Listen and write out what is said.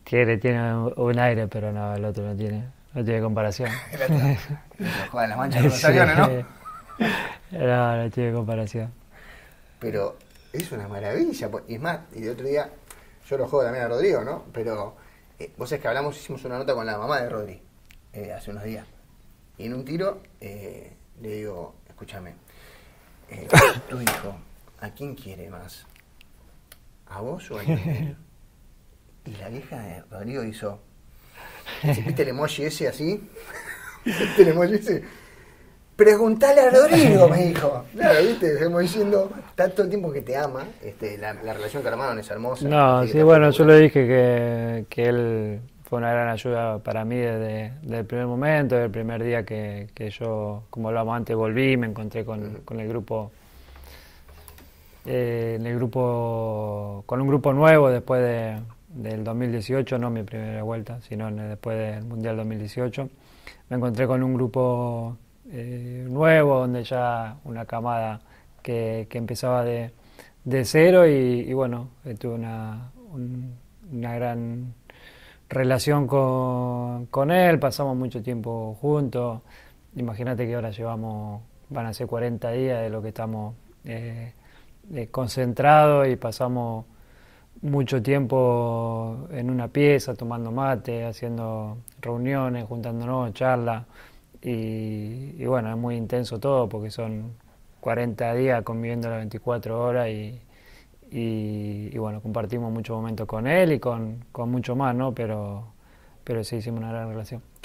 tiene un aire, pero no, el otro no tiene comparación. El otro, juega en las manchas de los aviones, ¿no? No tiene comparación. Pero es una maravilla. Y es más, y el otro día, yo lo juego también a Rodrigo, ¿no? Pero vos sabés que hicimos una nota con la mamá de Rodri hace unos días. Y en un tiro le digo, escúchame, tu hijo, ¿a quién quiere más? ¿A vos o a Lionel? Y la vieja de Rodrigo hizo, ¿viste el emoji ese así? ¿Viste el emoji ese? Preguntale a Rodrigo, me dijo. Claro, viste, estamos diciendo, está todo el tiempo que te ama, la relación que armaron es hermosa. No, sí, bueno, yo le dije que él fue una gran ayuda para mí desde el primer momento, desde el primer día que yo, como hablábamos antes, volví, me encontré con el grupo, con un grupo nuevo después del 2018, no mi primera vuelta, sino después del Mundial 2018. Me encontré con un grupo nuevo, donde ya una camada que empezaba de cero y bueno, tuve una gran relación con él, pasamos mucho tiempo juntos. Imagínate que ahora van a ser 40 días de lo que estamos concentrados y pasamos mucho tiempo en una pieza tomando mate, haciendo reuniones, juntándonos, charlas y bueno, es muy intenso todo porque son 40 días conviviendo las 24 horas y bueno, compartimos muchos momentos con él y con mucho más, ¿no? Pero sí hicimos una gran relación.